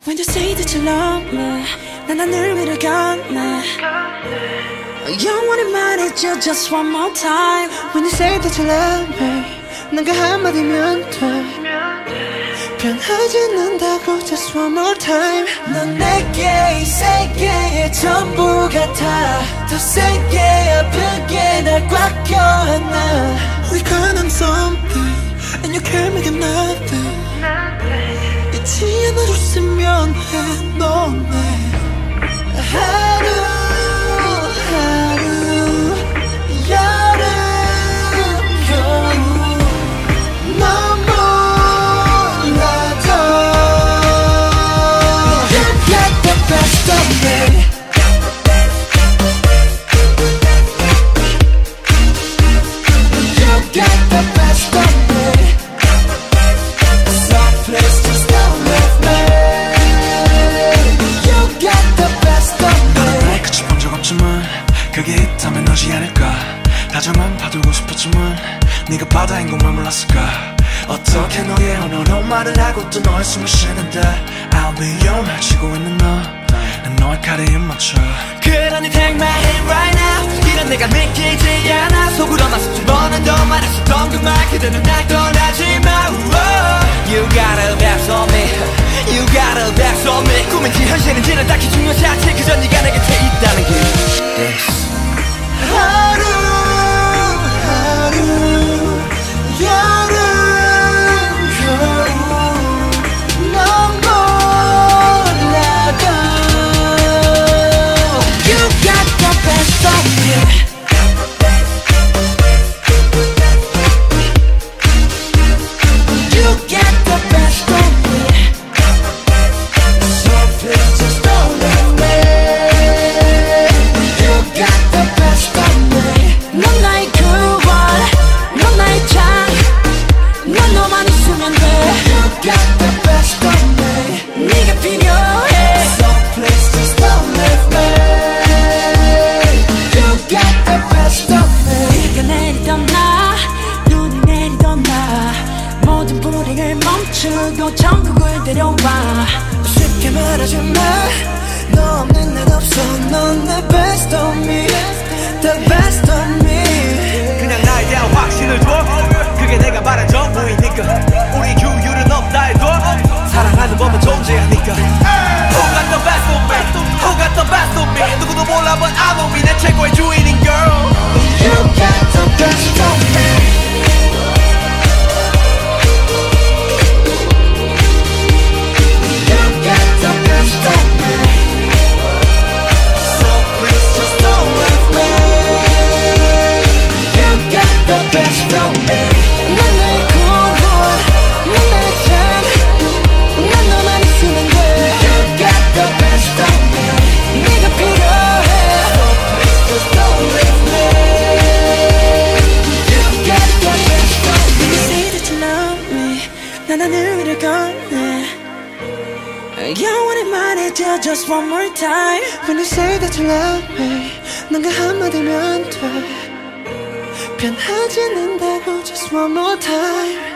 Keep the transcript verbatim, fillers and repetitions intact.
When you say that you love me, 난 하늘 위를 걷네. 영원히 말해줘 just one more time. When you say that you love me, 난 그 한마디면 돼. 변하지 않는다고 just one more time. 넌 내게 이 세계의 전부 같아. 더 세게 아프게 날 꽉 껴안아. We count on something and you can't make it nothing. 잊지 않아줬으면 해 너네. 하루 하루 여름 겨울 넌 몰라도 You got the best of me. You got the best of me. So please just don't leave me. You got the best of me. 날 끝이 본 적 없지만 그게 있다면 너지 않을까. 다정한 봐두고 싶었지만 네가 바다인 것만 몰랐을까. 어떻게 너의 언어로 말을 하고 또 너의 숨을 쉬는데 I'll be your 말 치고 있는 너. 난 너의 칼에 입 맞춰. 그러니 take my hand right now. 이런 내가 믿기지 않아. 속으로만 수천 번은 더 말했었던 그 말 그대는 날 떠나지 마. You got a back on me. You got a back on me. 꿈인지 현실인지는 딱히 중요하지 않지. 그저 네가 내 곁에 있다는 게 Yes. 하루 하루 여름 겨울 넌 몰라도 You got the best of me. You got the best of me. So please just don't leave me. You got the best of me. 넌 나의 구원, 넌 나의 장, 넌 너만 있으면 돼. You got the best of me. 네가 필요해. So please just don't leave me. You got the best of me. 비가 내리던 나, 눈이 내리던 나, 모든 불행을 멈추고 천국을 데려와. 쉽게 말하지 마. 너 없는 날 없어. 넌 내 best of me. The best of me. 그냥 나에 대한 확신을 줘. 그게 내가 말한 전부이니까. 우리 규율은 없다 해도 사랑하는 법은 존재하니까. Who got the best of me? Who got the best of me? 누구도 몰라 but I know me. 내 최고의 주인인 girl. You got the best of me. You got the best of me. So please just don't leave me. You got the best of me. 넌 나의 구원, 넌 나의 장, 난 너만 있으면 돼. You got the best of me. 네가 필요해. So please just don't leave me. You got the best of me. You say that you love me. 난 하늘 위를 걷네. 영원히 말해줘 just one more time. When you say that you love me, 난 그 한마디면 돼. 변하지 않는다고 just one more time.